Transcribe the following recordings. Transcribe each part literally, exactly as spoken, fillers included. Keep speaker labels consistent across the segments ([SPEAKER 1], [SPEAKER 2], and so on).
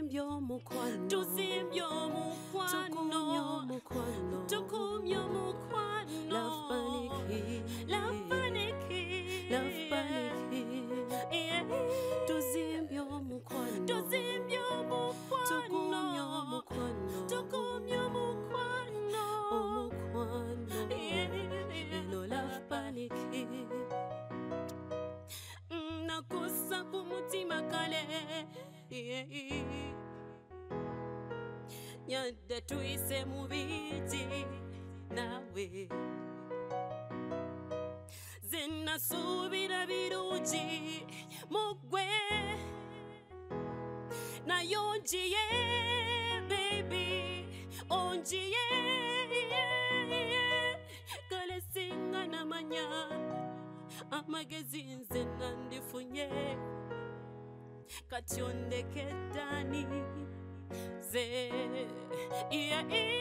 [SPEAKER 1] tuzimbyo mukwano
[SPEAKER 2] tuzimbyo mukwano
[SPEAKER 1] mukwano
[SPEAKER 2] tukumyo mukwano
[SPEAKER 1] love paniki
[SPEAKER 2] love paniki
[SPEAKER 1] love paniki
[SPEAKER 2] yeah.
[SPEAKER 1] tuzimbyo mukwano
[SPEAKER 2] tuzimbyo mukwano
[SPEAKER 1] tukumyo mukwano
[SPEAKER 2] tukumyo mukwano
[SPEAKER 1] omukwano
[SPEAKER 2] yeah.
[SPEAKER 1] eno love paniki
[SPEAKER 2] nakusa kumutima kale nyadde tuyise mu biti nawe zenasuubira birungi mugwe naye onjiye baby onjiye kale singa namanya amagezi nze nandifunye kati ondeke ddani ze yeah, yeah.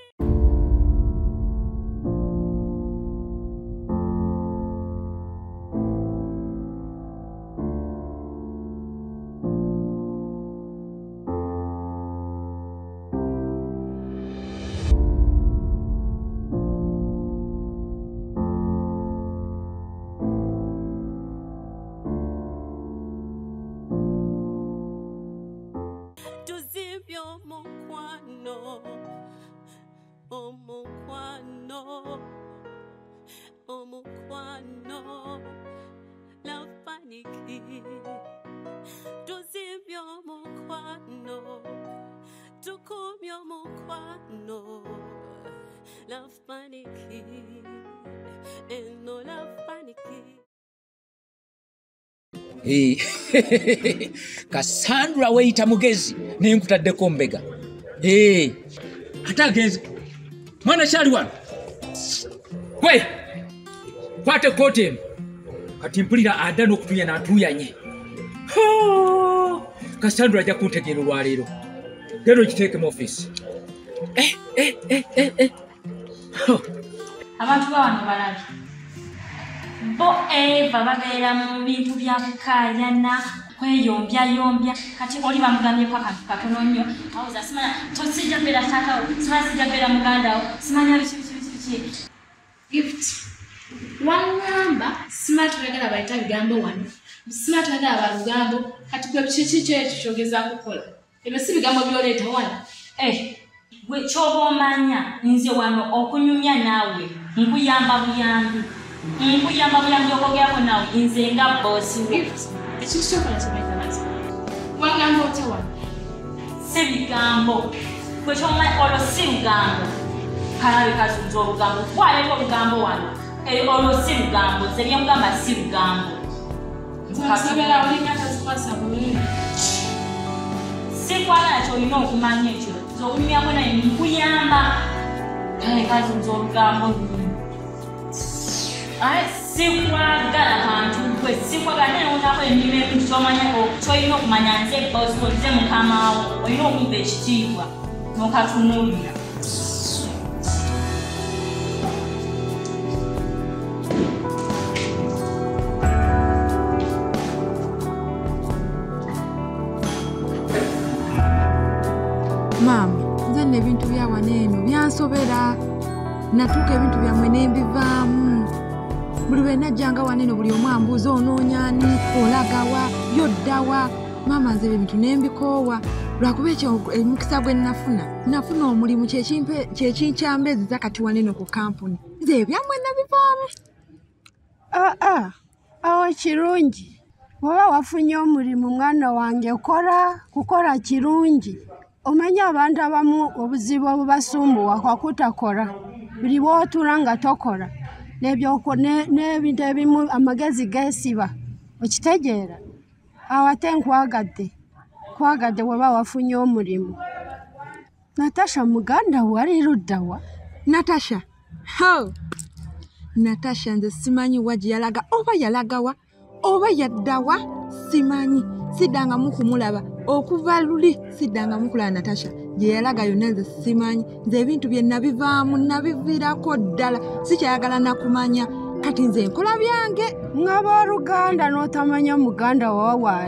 [SPEAKER 2] Tuzimbyo mukwano omukwano omukwano love paniki tuzimbyo mukwano tukumyo mukwano love paniki eno love paniki.
[SPEAKER 3] Hey. Cassandra weita mugezi nenkutaddeko mbega. Hey. Ata genze. Mwana shali wano. Kwe. Kwate kote. Kati mpulira ada n'okutuya n'atuyanye. Cassandra ajja kuntegeera olwaleero. Gero kiteeke mu office. Eh eh eh eh eh.
[SPEAKER 4] Abantu bawano balabi. Bo eva babeera mu bintu bya kukayana kweyombya yombya kati oli bamugambye kwa kantu katono nnyo awuza simanya tosijja beera takawo simanya sijja beera mugandawo simanya biki biki biki biki
[SPEAKER 5] gift wangamba simanya twagala bayita bigambo wano simanya twagala balugambo kati gwe kiki kyekyo kyogeza kukola ebyo si bigambo byoleeta wano
[SPEAKER 4] eh gwe kyoba omanya nze wano okunyumya naawe nkuyamba buyambi nkuyamba buyambi okogerako nawe nze nga bosi
[SPEAKER 5] gift ekintu kyokola kibaita nazo wangamba otya wano
[SPEAKER 4] si bigambo gwe kyomanya olwo si lugambo kalabe kazunza olugambo twaleko olugambo wano olwo si lugambo nze byemugamba si lugambo
[SPEAKER 5] nsasobera olinyata zikwasa bulungi
[SPEAKER 4] sikwagala kyolina okumanya ekyo zokunyumyako naye nkuyamba kale kazunza olugambo lumu sikwagala kantu gwe sikwagala naye onako ennima ebintu kyomanya kyolina okumanya nze bosco nze mukamawo olina okumva ekitiibwa n'okatunuulira
[SPEAKER 6] Mami, nze n'ebintu bya wano eno byansobera natuuka ebintu byammwe n'embivaamu buli lwe najjanga wano eno buli omu ambuuza onoonyaani olagawa yoddawa maama nze ebintu n'embikoowa lwakuba ekyo emikisa gwe nafuna nafuna omulimu kyekinkyambezeza kati wano eno ku kampuni nze ebyammwe nabivaamu.
[SPEAKER 7] aa awo kirungi bw'oba wafunye omulimu mwana wange kola kukola kirungi omanya abantu abamu obuzibu obubasumbuwa kwakutakola buli bw'otuula nga tokola n'ebintu ebimu amagezi geesiba okitegeera awo ate nkwagadde kwagadde bw'oba wafunye omulimu. Natasha muganda wali luddawa?
[SPEAKER 6] Natasha ho Natasha nze simanyi wa gye yalaga oba yalagawa oba yaddawa simanyi siddangamu kumulaba okuva luli siddangamu kulaba Natasha gye yalaga yonna nze simanyi nze ebintu bye nabivaamu nabiviirako ddala sikyayagala nakumanya kati nze nkola byange.
[SPEAKER 7] Ng'abooluganda n'otamanya muganda wawaali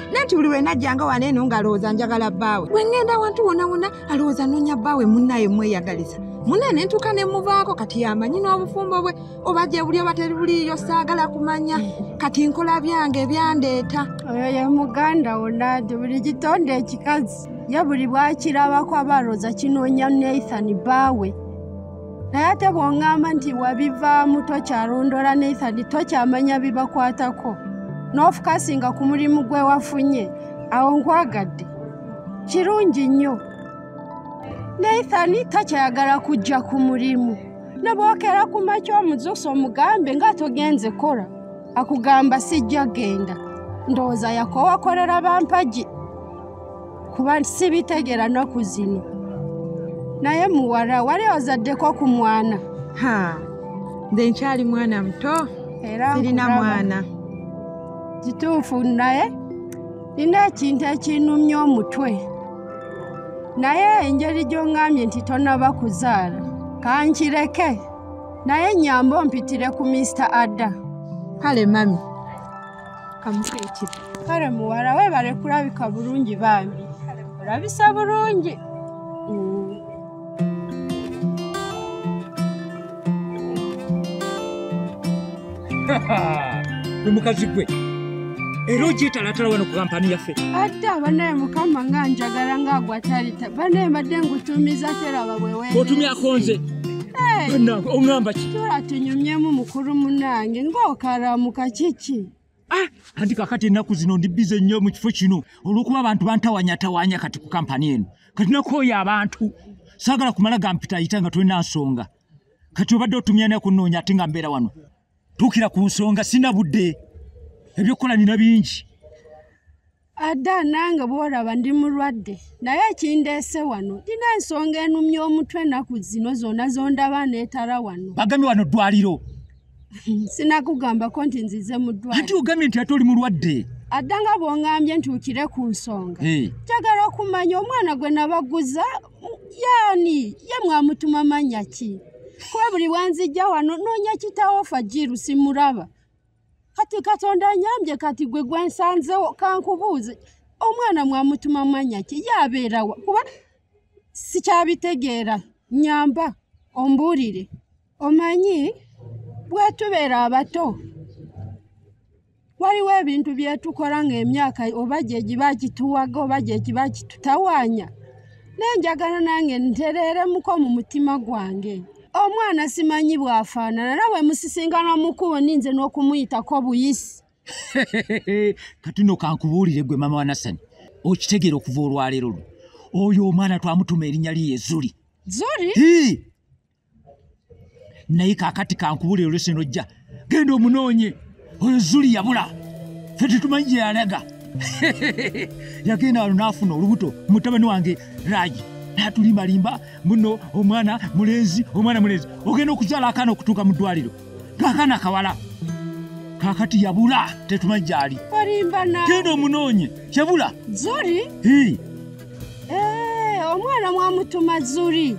[SPEAKER 6] nanti buli we najjanga waneeno ng'alowooza njagala bbaawe bwe ŋŋenda wantu wonna wonna alowooza noonya bbaawe munnaye mweyagaliza munne ne ntuuka ne muvaako kati yamanyi n'obufumbo bwe oba gye buli oba teri buliiyo saagala kumanya kati nkola byange byandeeta
[SPEAKER 7] oyo ye muganda wo nadi buli gitonde ekikazi ye buli bwakirabako abalooza kinoonya Nathan bbaawe naye ate bw'oŋŋamba nti wabivaamu tokyalondola Nathan tokyamanya bibakwatako n'ofukasinga ku mulimu gwe wafunye awo nkwagadde kirungi nnyo Nathan takyayagala kujja ku mulimu ne bwokera ku makya omuzuusa omugambe nga togenze kola akugamba sijja genda ndowooza yakoowakolera bampagi kuba sibitegera nnaku zino naye muwala wali ozaddeko ku mwana
[SPEAKER 6] ha nze nkyali mwana muto
[SPEAKER 7] era
[SPEAKER 6] sirina mwana
[SPEAKER 7] kituufu naye nina ekintu ekinumya omutwe naye engeri gy'oŋŋambye nti tonaba kuzaala kankireke naye nyamba ompitire ku Mister Ada
[SPEAKER 6] kale mami kamukeekire
[SPEAKER 7] kale muwala weebale kulabika bulungi bambi olabisa bulungi
[SPEAKER 3] gwe mukazi gwe era ogyetalatala wano ku kampani yaffe
[SPEAKER 7] ate abanaye mukama nga njagala ngaagwa talita banaye mbadde ngutuumiza teraba bwe
[SPEAKER 3] otumyako nze oŋŋamba ki
[SPEAKER 7] tula tunyumyemu mukulu munange ng'okalamuka kiki
[SPEAKER 3] andi kakati ennaku zino ndi bize nnyo mu kifo kino olw'okuba abantu bantawanyatawanya kati ku kampani eno kati nakooyo abantu saagala kumala gampitayita nga tulina nsonga kati obadde otumya naye kunnoonya ate nga mbeera wano tuukira ku nsonga sina budde ebyokukola nina bingi
[SPEAKER 7] Ada nange bw'olaba ndi mulwadde naye ekindeese wano ndina ensonga enumya omutwe ennaku zino zonna zondaba neetala wano
[SPEAKER 3] bagambye wano ddwaliro
[SPEAKER 7] sinakugambako nti nzize mu ddwaliro
[SPEAKER 3] anti ogambye nti ate oli mulwadde
[SPEAKER 7] Adda nga bw'oŋŋambye ntuukire ku nsonga njagala okumanya omwana gwe nabaguza yaani ye mwamutuma mannya ki kuba buli bwanzijja wano noonya kitaawo Fajiru simulaba kati Katonda anyambye kati gwe gwensanzewo kankubuuze omwana mwamutuma mannya ki yabeerawa kuba sikyabitegeera nyamba ombuulire omanyi bwetubeera abato waliwo ebintu byetukola ng'emyaka oba gye giba gituwaga oba gye giba gitutawaanya naye njagala nange ntereeremuko mu mutima gwange omwana simanyi bwafaanana nawe musisingana mukubo ninze n'okumuyitako buyisi
[SPEAKER 3] kati no kankubuulire gwe mama wa Nasani okitegeera okuva olwaleero lwo oyo omwana twamutuma erinnya liye Zuli
[SPEAKER 7] Zuli
[SPEAKER 3] naye kaakati kankubuulire olwesino ojja genda omunoonye oyo Zuli yabula ffe tetumanyi gye yalaga yagenda wano n'afuna olubuto mutabani wange Raji n'atulimbalimba muno omwana mulenzi omwana mulenzi ogenda okuzaala akaana okutuuka mu ddwaliro kaakaana akawala kaakati yabula tetumanyi gy'ali genda omunoonye yabula
[SPEAKER 7] Zuli omwana mwamutuma Zuli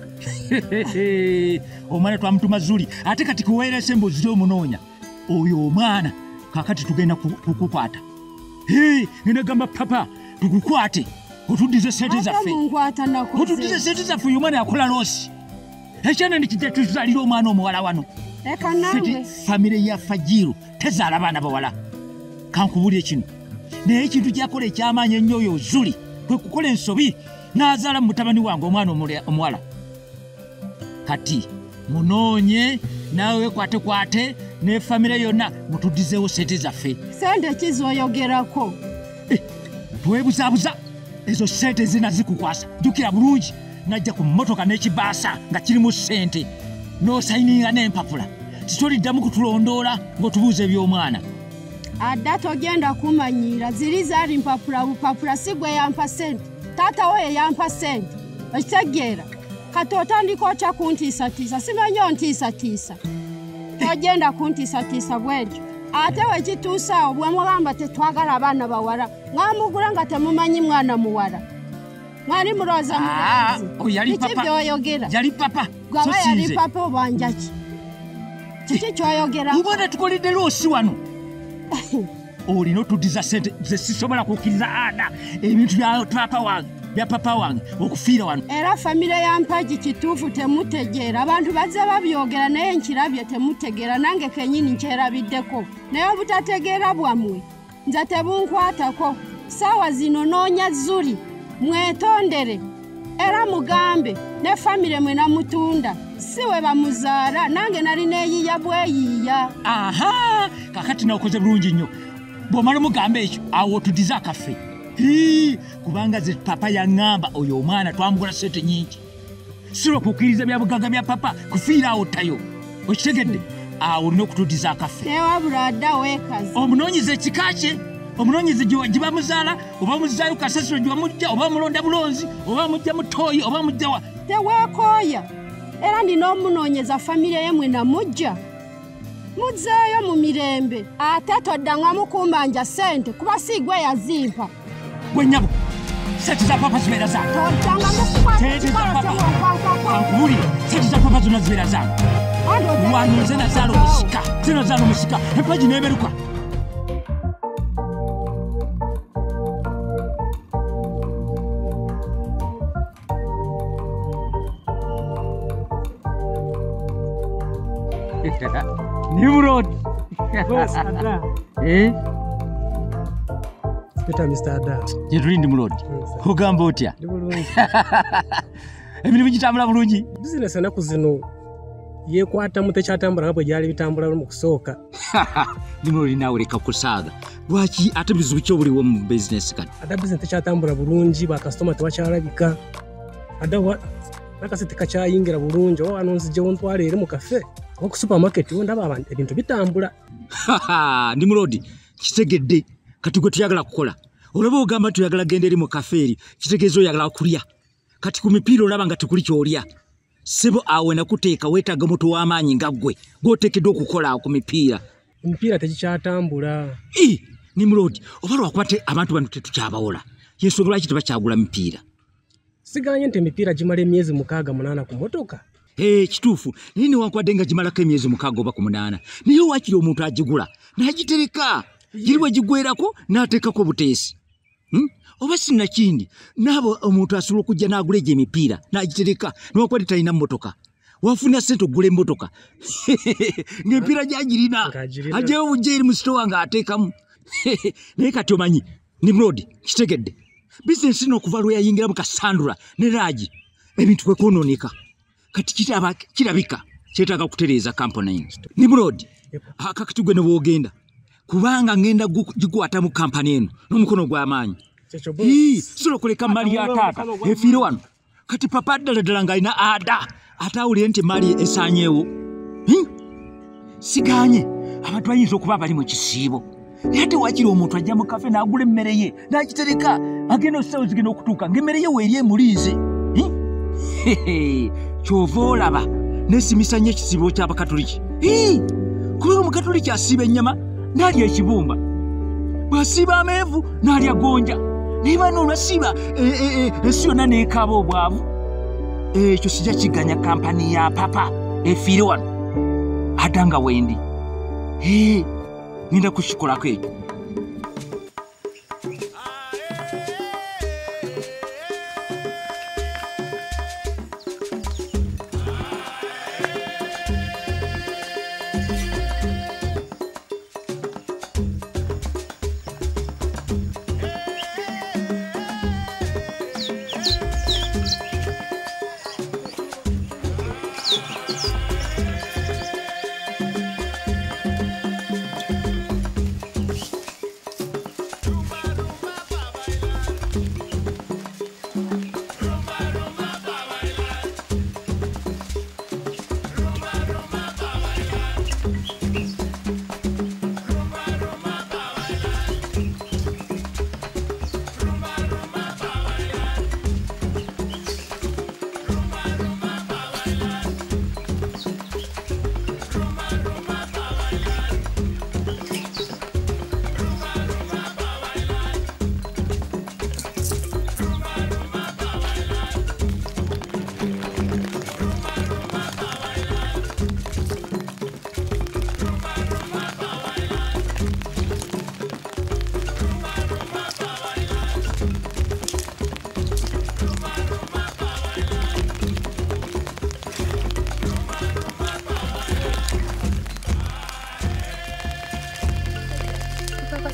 [SPEAKER 3] omwana twamutuma Zuli ate kati kuweerese mbu ozire omunoonya oyo omwana kaakati tugenda kukukwata ngenda gamba papa tukukwate otuddize sente zaffe otuddize sente zaffe oyo omwana yakola loosi ekyana nikijja tuzaalira omwana omuwala wano famire ya Fajiru tezaala baana bawala kankubuulire kino naye ekintu kyakola ekyamaanyi ennyo oyo Zuli kwe kukola ensobi n'azaala mu mutabani wange omwana omuwala kati munoonye naawe wekwatekwate ne famire yonna mutuddizeewo sente zaffe
[SPEAKER 7] sente kizoyogerako
[SPEAKER 3] twebuzaabuza ezo sente zina zikukwasa jjukira bulungi najja ku mmotoka n'ekibaasa nga kirimu sente n'osayininga n'empapula titoliddamu kutulondoola ng'otubuuza eby'omwana
[SPEAKER 7] Adda togenda kumanyiira ziri zaali mpapula bupapula si gwe yampa sente taata we ye yampa sente okitegeera kati otandika otya kuntiisatiisa simanyi ontiisatiisa togenda kuntiisatiisa bwetyo ate wekituusa awo bwe mugamba tetwagala abaana bawala ng'amugula nga temumanyi mwana muwala mwali mulooza mulenzi kiki byoyogera
[SPEAKER 3] yali papa
[SPEAKER 7] gwaba yali papa obanja ki kiki kyoyogera
[SPEAKER 3] mubona tukoledde loosi wano olina otuddiza ssente ze sisobola kukkiriza ada ebintu bya papa wange bya papa wange okufiira wano.
[SPEAKER 7] Era famire ya Mpagi kituufu temutegeera, abantu bazze babyogera naye nkirabye temutegeera, nange kenyini nkyerabiddeko naye obutategeera bwammwe nze tebunkwatako. Saawa zino noonya Zuli mwetondere era mugambe ne famire mwe namutunda siwe bamuzaala, nange nali neeyiya bweyiiya.
[SPEAKER 3] Aha, kakati naokoze bulungi nnyo. Bw'omala omugamba ekyo awo otuddiza akaffe. Hii, kubanga ze papa yaŋŋamba oyo omwana twamugula ssente nnyingi. Sirwa kukkiriza bya bugagga bya papa kufiira awo ttayo. Okitegedde? Awo olina okutuddiza akaffe.
[SPEAKER 7] Naye wabula adda weekazi.
[SPEAKER 3] Omunoonyeze ekika kye, omunoonyeze gye bamuzaala, oba muzzaayo kasasiro gye bamujja, oba mulonda bulonzi, oba mujja mutooyi, oba mujja wa.
[SPEAKER 7] Teweekooya. Era ndina omunoonyeza famire ye mwe namujja. Muzzeeyo mu mirembe. Ate toddanga mukumbanja ssente kuba si gwe yazimpa.
[SPEAKER 3] Gwe nnyabo, ssente za papa zibeera zange.
[SPEAKER 7] Toddanga mukukwata
[SPEAKER 3] ankubulire, ssente za papa zonna zibeera zange. Wano nze nazaala omusika, nze nazaala omusika, Empagi n'eberuka. Nimrod.
[SPEAKER 8] Boss, Ada.
[SPEAKER 3] Eh?
[SPEAKER 8] Peter Mister Ada.
[SPEAKER 3] Yetuli Nimrod. Ogamba otya?
[SPEAKER 8] Ndi bulungi.
[SPEAKER 3] Emirimu gitambula bulungi.
[SPEAKER 8] Business enaku zino yeekwata mu tekyatambula nga bwe gyali bitambula mu kusooka.
[SPEAKER 3] Nimrod naawe leka kusaaga. Lwaki ate bizibu ki obuliwo mu business kati?
[SPEAKER 8] Ada business tekyatambula bulungi, bakasitoma tebakyalabika. Ada wa nakasente kakyayingira bulungi, oba wano nzijjawo ntwala eri mu kafe. Oku supermarket ndaba abantu ebintu bitambula.
[SPEAKER 3] Nimrod, kitegedde kati gwe tuyagala kukola. Olaba ogamba tuyagala genda eri mu kafeeri, kitegeeza oyagala kulya. Kati ku mipiira olaba nga tekuli kyolya. Sebo awe nakuteeka weetaaga moto w'amaanyi nga ggwe gw'oteekeddwa okukola ku mipiira.
[SPEAKER 8] Emipiira tekikyatambula.
[SPEAKER 3] I Nimrod, oba lwakuba abantu bano tetukyabawola. Y'ensonga lwaki tebakyagula mipiira.
[SPEAKER 8] Siganye nti emipiira gimala emyezi mukaaga munaana ku motoka.
[SPEAKER 3] Eh, kituufu. Naye newankubadde nga gimalako emyezi mukaaga oba ku munaana. Naye waakiri omuntu agigula n'agitereka. Giri bwe gigwerako n'ateekako buteesi. Hmm? Oba sinnakindi naabo omuntu asobola okujja n'agula egyo emipiira n'agitereka newankubadde talina mmotoka. Wafuna ssente okugula emmotoka. Ng'emipiira gyagirina. Ajjayo obujja eri mu sitowa ng'ateekamu. Naye kati omanyi, Nimrod, kitegedde. Bizinesi ino okuva lwe yayingiramu Kasandula ne Raji, ebintu kwe kwonooneka. Kati kitaba kirabika kyetaaga kutereeza kampani. Nimrod, akakati gwe ne bw'ogenda. Kubanga ngenda gikwata mu kampani eno n'omukono gw'amaanyi. Hii, solo kuleka mali ya taata efiire wano. Kati papa ddala ddala ng'alina ada ate awulire nti mali esaanyeewo. Siganye abantu bayinza okuba bali mu kisiibo. Naye ate waakiri omuntu ajja mu kafe n'agula emmere ye n'agitereka agenda ossaawo zigenda okutuuka ng'emmere ye weeri emuliize. Kyova olaba neesimisa nnyo ekisiibo ky'Abakatoliki. Kubanga Omukatoliki asiiba ennyama n'alya ekibumba. Bw'asiiba amenvu n'alya gonja. Naye bano olwasiiba ensi yonna n'ekaaba obwavu. Ekyo sijja kiganya kampani ya papa efiire wano. Ada nga wendi. Ninda kukikolako ekyo.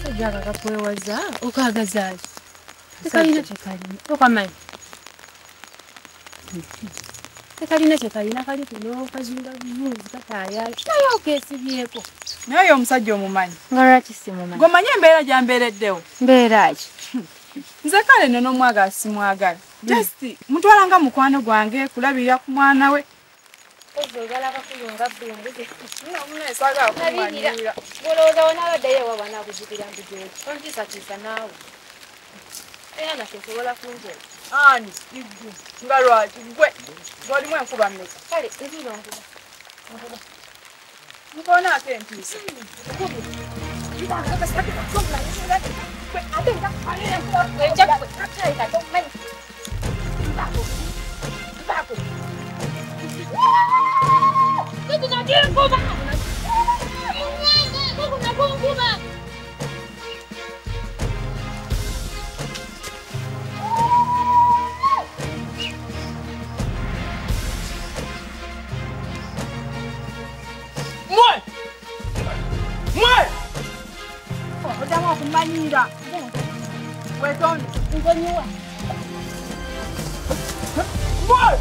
[SPEAKER 5] Jaga kakwewaza okagazaali tekalina kyekalina okamanyi tekalina kyekalina kali kuno kazunga buvuzi katayaki naye okeesibyeko
[SPEAKER 9] naye omusajja omumanyi
[SPEAKER 5] nga lwaki simumanyi
[SPEAKER 9] gomanyi embeera gyambeereddewo
[SPEAKER 5] mbeeraki
[SPEAKER 9] nze kale nno n'omwagala simwagala just mutwalanga mukwano gwange kulabirira ku mwana we
[SPEAKER 5] oyagala kakuyunga bbungu
[SPEAKER 9] muneesagala kumanyira
[SPEAKER 5] olowooza wonaabaddeyo ewa banaakuzikira mbujoki onkiisatiisa naawe era nate nsobola kunjera
[SPEAKER 9] ani iggu nga lwaki gwe ng'olimu enkuba mmeka
[SPEAKER 5] kale nzira onkuba onkuba
[SPEAKER 9] nkoona ate entiisa Mwe! Mwe! Ojamu okumanyira. Wetonde. Ngonyiwa. Mwe!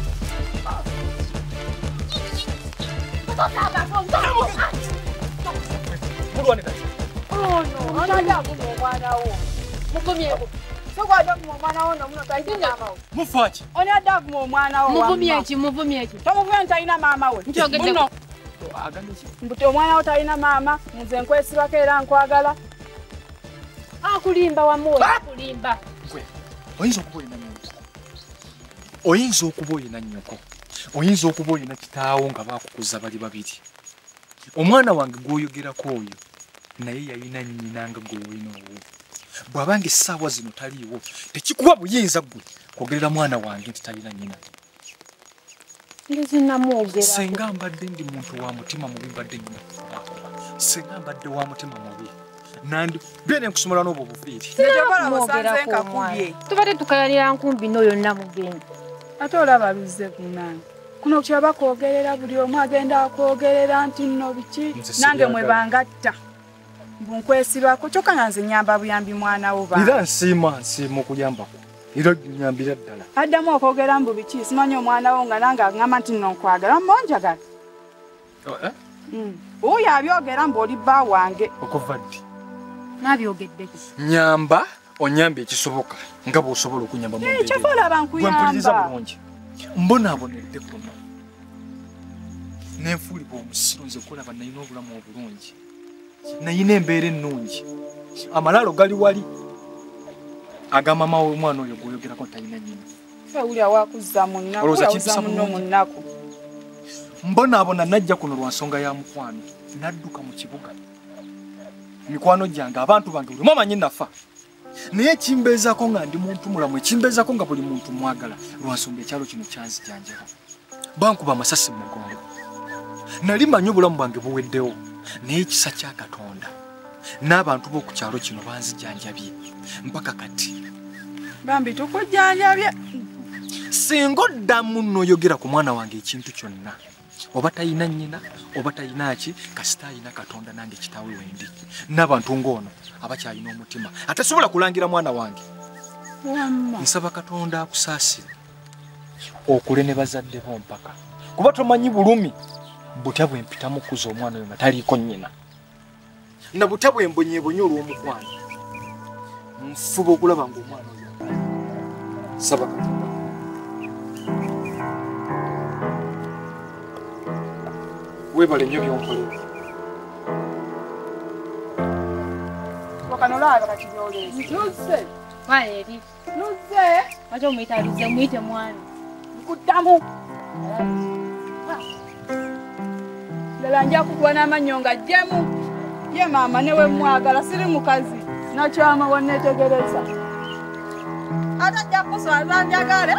[SPEAKER 9] Oh no, anaja kuno mwana wo. Mugumyeko. Sokwaja kuno mwana wo no muno tayina mama wo.
[SPEAKER 3] Mufachi.
[SPEAKER 9] Oni adda kuno mwana wo.
[SPEAKER 5] muvumyeki muvumyeki
[SPEAKER 9] Tomuvumye tayina mama we.
[SPEAKER 5] Nkyogedde
[SPEAKER 9] mbuti omwana wo talina maama nze nkwesibako era nkwagala
[SPEAKER 5] akulimba wamuwe akulimba
[SPEAKER 3] oyinza okuba olina nnyoko oyinza okuba olina nnyoko oyinza okuba olina kitaawo nga baakukuza bali babiri omwana wange gw'oyogerako oyo naye yalina nnyina nga gwe olina owo bw'abanga essaawa zino taliiwo tekikuba buyinza ggwe kwogerera mwana wange nti talina nnyina senga mbadde ndi muntu wa mutima mubi mbadde nnyo senga mbadde wa mutima mubi nandi bene nkusumula n'obwo buviiri
[SPEAKER 5] tubadde tukayanira nkumbi no yonna mugenda
[SPEAKER 9] ate olaba bizze kunange kuno kyaba kwogerera buli omu agenda akwogerera nti nno biki nange mwe bangatta bunkwesibako kyokka nga nze nyamba buyambi mwana wo ba
[SPEAKER 3] era nsiima nsiima okuyambako era nyambira ddala
[SPEAKER 9] addamu okwogera mbu biki simanyi omwana wo nga nange aŋŋamba nti nno nkwagala mmonjagala oyo abyogera mbu oli bba wange
[SPEAKER 3] okuva ddi
[SPEAKER 5] nabyogeddeki
[SPEAKER 3] nyamba onyamba ekisoboka nga bw'osobola okunyamba mu mbeera
[SPEAKER 9] kyofa olaba
[SPEAKER 3] mpuliriza
[SPEAKER 9] nkuyamba
[SPEAKER 3] bulungi mbonaabonedde kuno nenfuulibwa omusiru nze kulaba nalina obulamu obulungi nayina embeera ennungi amalaalo gali wali agamama w'omwana oyo gw'oyogerako talina nnyina
[SPEAKER 9] ewulira wakuzza mu nnaku yawuza munno mu nnaku
[SPEAKER 3] mbonaabona najja kuno lwa nsonga ya mukwano nadduka mu kibuga mikwano gyange abantu bange buli mwamanyi nafa naye ekimbeezako nga ndi muntu mulamu ekimbeezako nga buli muntu mwagala lwa nsonga ekyalo kino kyanzijanjaba bankuba amasasi mu mugongo nali manyi obulamu bwange buweddewo naye ekisa kya Katonda n'abantu b'oku kyalo kino banzijanjabye mpaka kati
[SPEAKER 9] bambi tukujjanjabye
[SPEAKER 3] singa oddamu n'oyogera ku mwana wange ekintu kyonna oba talina nnyina oba talina ki kasita alina Katonda nange kitaawe wendi n'abantu ng'ono abakyalina omutima atasobola kulangira mwana wange nsaba Katonda akusaasire okule ne bazadde bo mpaka kuba tomanyi bulumi butya bwe mpitamu kuza omwana oyo nga taliiko nnyina na butya bwe mbonyeebonye olw'omukwano nfuba okulaba ng'omwana oyo saba Katonda webale nnyo byonkolera
[SPEAKER 9] wakano olaba kati byolezi nuzze
[SPEAKER 5] waeri
[SPEAKER 9] nuzze
[SPEAKER 5] ate omuyitalize muyite mwana
[SPEAKER 9] nkuddamu ddala nja kugwa n'amannyo nga jjemu ye maama ne we mwagala siri mukazi nakyama wanneetegereza ate ajja kuswala njagala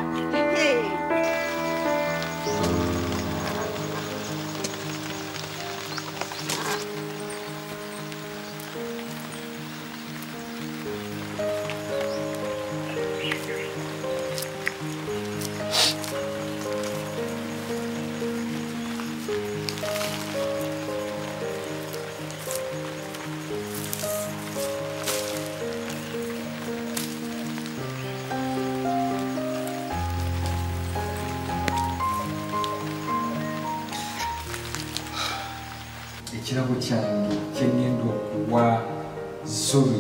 [SPEAKER 10] ekirabo kyange kyengenda okuwa Zuri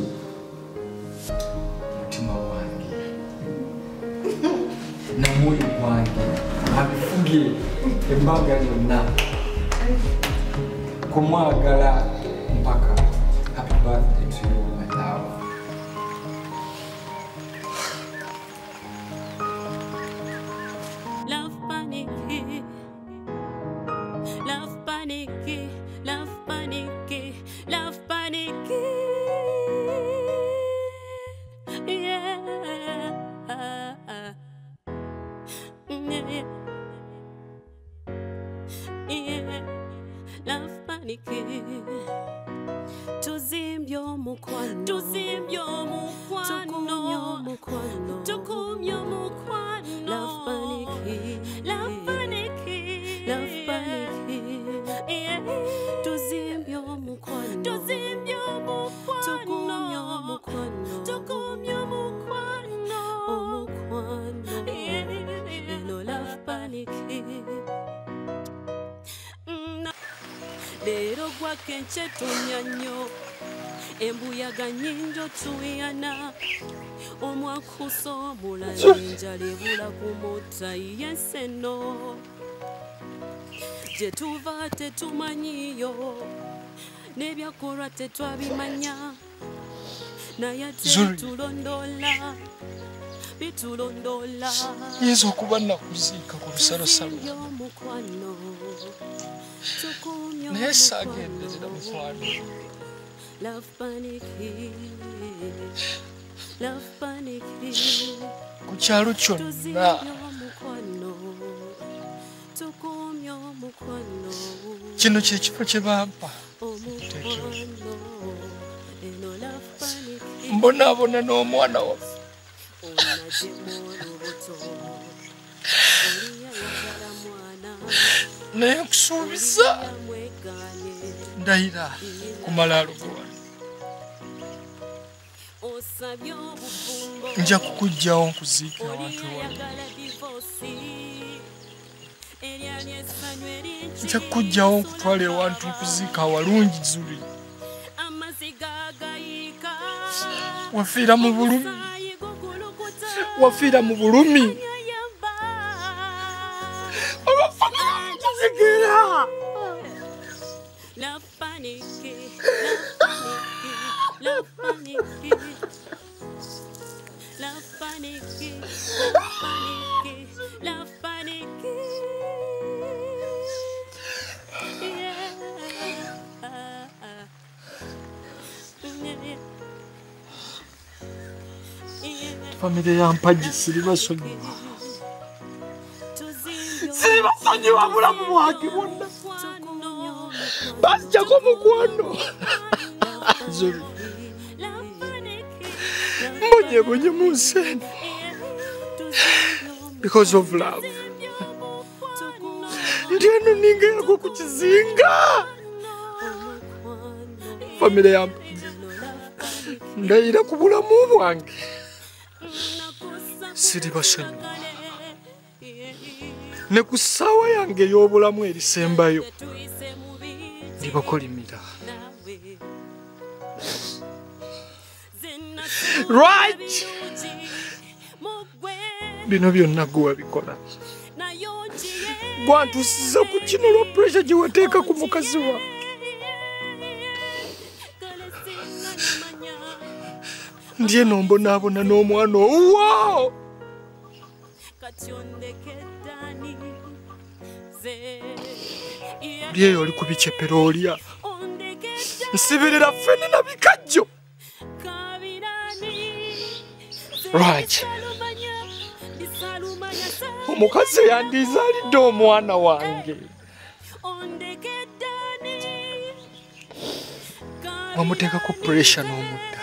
[SPEAKER 10] mutima wange namwoyo gwange abifuge embanga yonna kumwagala mpaka. Happy birthday to you, my love.
[SPEAKER 2] Love panicky, love panicky, love panicky, love panicky. Yeah, yeah, yeah. Love panicky. Tuzimbyo mukwano, tuzimbyo mukwano, tukumyo mukwano. Love panicky, love panicky, love panicky. Yeah, tuzimbyo mukwano, tuzimbyo mukwano, tukumyo mukwano, tukumyo mukwano, omukwano. Yeah, no love panicky. Lero gwakenche tunyanyo embuyaga nyinjo tuyana omwakuso mulala enjala ebula kumutta yenseno gye tuva tetumanyiyo n'ebyakolwa tetwabimanya naye tetulondola bitulondola
[SPEAKER 11] yinza okuba nakuziika ku lusalosalo naye saagenderera mukwano.
[SPEAKER 2] Love panicky, love panicky.
[SPEAKER 11] Ku kyalo kyonna kino kyekifo kye bampa mbonaabona n'omwana waffe naye nkusuubiza ndayira kumala alugwa nja kukugjawo nkuziike awantu ewange nja kukugjawo nkutwala ewantu nkuziika awalungi Zuri wafiira mu bulumi wafiira mu bulumi
[SPEAKER 2] Love panicky, love panicky, love panicky, love panicky, love panicky, yeah.
[SPEAKER 11] Famire yampaji siribasonyiwa siribasonyiwa mulamu bwange bwonna basjako mukwano Zuri mbonyebonye mu nsi eno because of love ndi eno ningeyako ku kizinga famire yampaji ndayira ku bulamu bwange siribasonyiwa ne ku ssaawa yange ey'obulamu erisembayo ndibakolimira right bino byonna gwe wabikola gwantusiza ku kino lwa pressure gye wateeka ku mukazi wa ndi eno mbonaabona n'omwana owuwaawo oli eyo oli ku bicepero olya nsibirira ffene na bikajjo right omukazi yandizaalidde omwana wange wamuteekako pressure n'omudda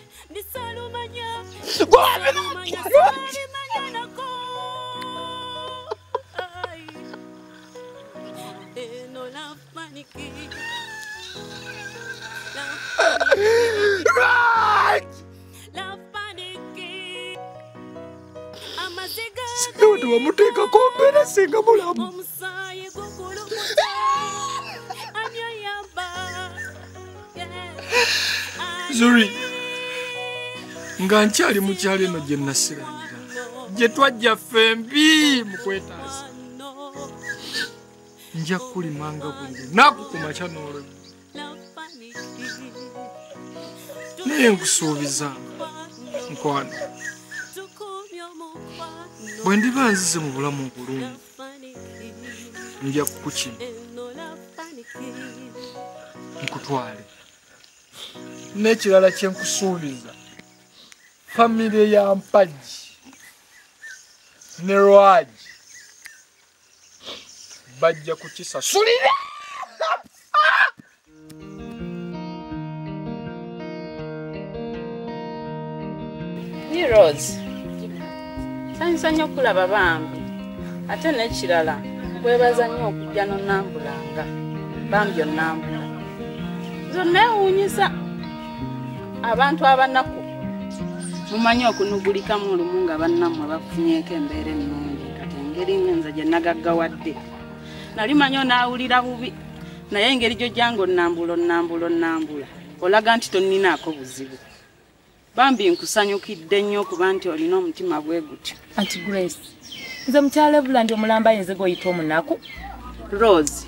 [SPEAKER 11] siwati wamuteekako mbeera singa mulamu Zuri nga nkyali mu kyalo eno gye nasiranira gye twajja fembi mu kwetaasa nja kulimanga buli lunaku ku makya n'olweggulo naye nkusuubizanga nkwano bwe ndiba nzize mu bulamu obulungi nja kukukima nkutwale n'ekirala kye nkusuubiza famire ya Mpagi ne Lwaji bajja kukisasulira.
[SPEAKER 12] Ni Rose sanyusa nnyo okulaba bambi ate n'ekirala nkwebaza nnyo okujja n'onnambulanga bambi onnambula zonna ewuunyisa abantu abanaku mumanyi okunugulikamu olumu nga bannammwe bafunyeeko embeera ennungi kati engeri ngenza gye nagaggawadde nali manyi onaawulira bubi naye engeri gy'ojjanga onnambula onnambula onnambula olaga nti tonninaako buzibu bambi nkusanyukidde nnyo kuba nti olina omutima bwe gutyo.
[SPEAKER 13] Aunty Grace, nze mukyala Evulandi omulamba yenze goyita omunaku.
[SPEAKER 12] Rose,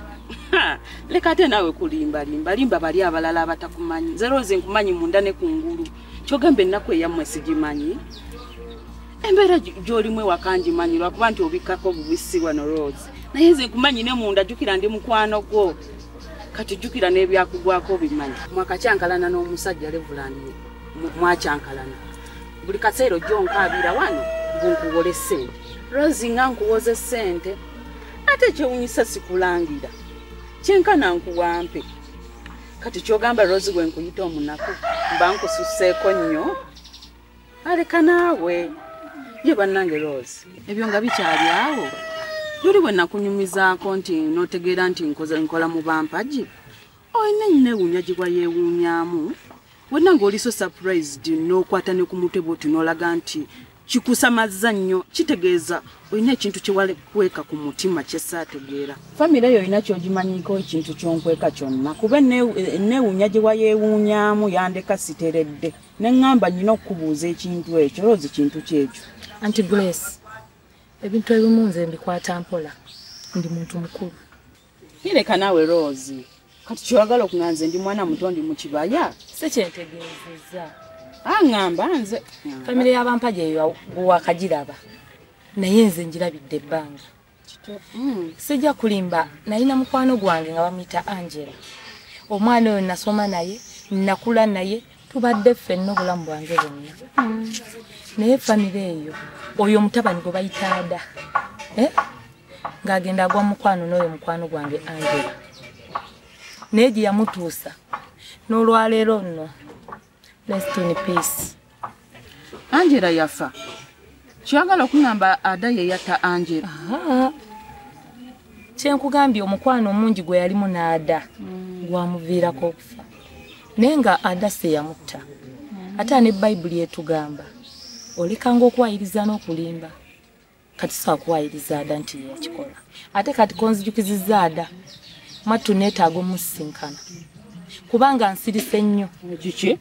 [SPEAKER 12] leka ate naawe kulimba limba limba bali abalala abatakumanyi. Nze Rose nkumanyi munda ne kungulu. Kyogamba ennaku eyammwe sigimanyi. Embeera gy'olimu wakangimanyi lwakuba nti obikkako bubisi wano Rose. Naye nze nkumanyi ne munda jjukira ndi mukwano gwo. Kati jjukira n'ebyakugwako bimanyi. Mwakakyankalana n'omusajja Evulandi. Mwacyankalana buli kaseero jjo nkaabira wano bunkuwole ssente Rose nga nkuwoze ssente ate kyewunyisa sikulangira kyenkana nkuwampe kati kyogamba Rose gwe nkuyita omunaku mba nkususseeko nnyo aleka naawe ye bannange Rose ebyo nga bikyali awo juli bwe nakunyumizaako nti n'otegeera nti nkola mu Bampagi olina nneewuunya gye yeewuunyamu wena ng'oli so surprised n'okwata ne ku mutwe bw'oti n'olaga nti kikusamaza nnyo kitegeeza olina ekintu kye walekweka ku mutima kye saategeera famire yo olina ky'ogimanyiiko ekintu ky'onkweka kyonna kuba enneewuunya gye wayeewuunyaamu yandeka siteredde ne ŋŋamba nnina okukubuuza ekintu ekyo Rose kintu kyekyo.
[SPEAKER 13] Aunty Grace, ebintu ebimu nze mbikwata mpola ndi muntu mukulu.
[SPEAKER 12] Nireka naawe Rose kati kyogala okuŋŋanze ndi mwana muto ndi mu kibaya
[SPEAKER 13] sekyentegeezezza
[SPEAKER 12] aŋŋamba nze
[SPEAKER 13] famire y'Abampagi eyo bwewakagiraba naye nze njirabidde ebbanga sijja kulimba nalina mukwano gwange nga bamuyita Angela omwana oyo nasoma naye nakula naye tubadde ffenna obulamu bwange bwonna naye famire eyo oyo omutabani gwe bayita Ada ng'agenda agwa mukwano n'oyo mukwano gwange Angela naye gye yamutuusa n'olwaleero nno rest in peace.
[SPEAKER 12] Angela yafa kyagala okuŋŋamba Ada ye yatta Angela.
[SPEAKER 13] Kyenkugambye omukwano omungi gwe yalimu n'Ada gwamuviirako okufa naye nga Ada se yamutta ate ne Bayibuli etugamba olekanga okwayiriza n'okulimba kati saakuwayiriza Ada nti yakikola ate kati konzijukizizza Ada mwattu neetaaga omusinkana kubanga nsirise nnyo.
[SPEAKER 12] Kiki?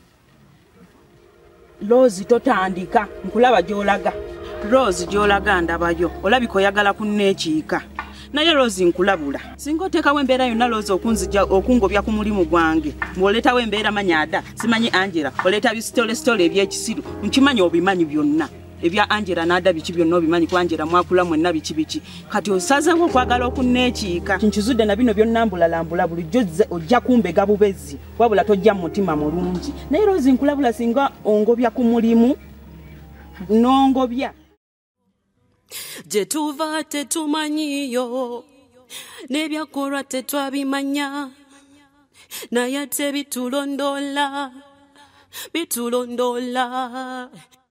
[SPEAKER 12] Rose totandika nkulaba gy'olaga Rose gy'olaga ndabayo olabika oyagala kunneekiika naye Rose nkulabula singa oteekawo embeera yonna Rose okunzija okungobya ku mulimu gwange ng'oleetawo embeera manya Ada simanyi Angela oleeta bisitolesitole eby'ekisiru nkimanyi obimanyi byonna ebya Angela n'Ada biki byonna obimanyi ku Angela mwakula mwenna biki biki kati osazeewo okwagala okunneekiika kinkizudde na bino byonnambulalambula bulijjo ojja kumbega bubezi wabula tojja mu mutima mulungi naye Rose nkulabula singa ongobya ku mulimu n'ongobya
[SPEAKER 2] gye tuva tetumanyiyo n'ebyakolwa tetwabimanya naye ate bitulondoola bitulondoola